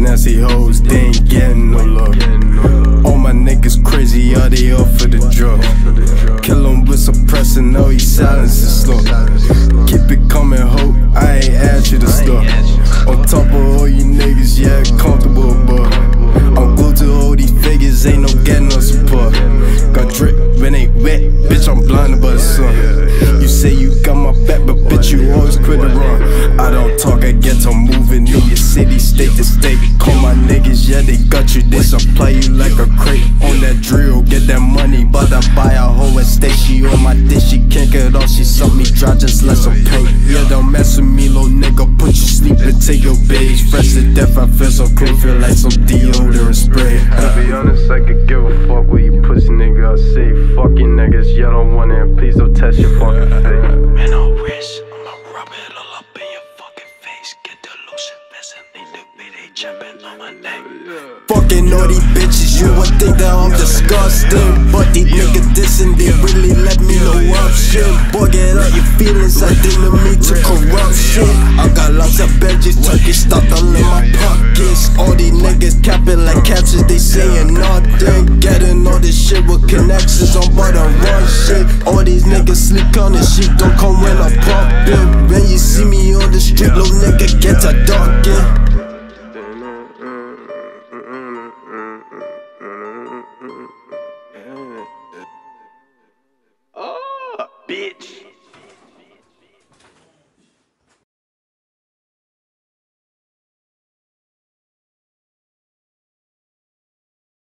nasty hoes, they ain't getting no love. All my niggas crazy, are they up for the drug? Kill him with suppressing, now he silences slow. Keep it coming, hope, I ain't ask you to stop. On top of all you niggas, yeah, comfortable, but I'm glued to all these figures, ain't no getting no support. Got drip when ain't wet, bitch, I'm blinded by the sun. You say you got my back, but bitch, you always quit the run. I don't talk, I get to moving in your city, state to state. Call my niggas, yeah, they got you, they supply you like a crate. On that drill, get that money, but I buy a whole estate. She on my dish, she can't get off, she suck me dry, just let some paint. Yeah, don't mess with me, little nigga, put you sleep and take your beige. Fresh to death, I feel so cool, feel like some deodorant spray. To be honest, I could give a fuck what you pussy nigga, I say fuck you niggas, y'all don't want it, please don't test your fucking face. Man, I wish I'ma rub it all up in your fucking face. Get the lotion, Vaseline, the way they jumping on my neck. Fucking naughty bitches, you would think that I'm disgusting, but these niggas dissing, they really let me know I'm shit. Boy, get out your feelings, I didn't mean to corrupt shit. I got lots of veggies, Turkish stuff all in my pockets. All these niggas capping like captions, they saying nothing. Getting all this shit with connections, I'm about to run shit. All these niggas sleep on the sheep, don't come when I'm poppin'. When you see me on the street, little nigga, get a dark in.